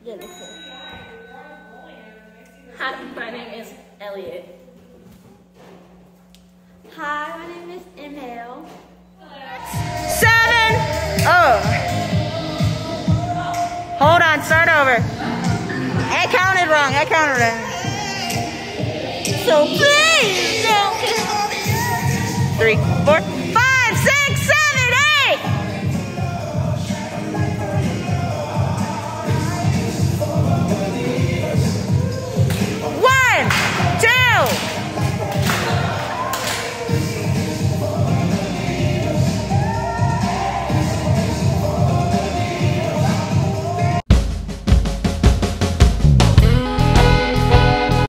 Jennifer. Hi, my name is Elliot. Hi, my name is Emil. 7. Oh. Hold on, start over. I counted wrong. So please don't. 3, 4.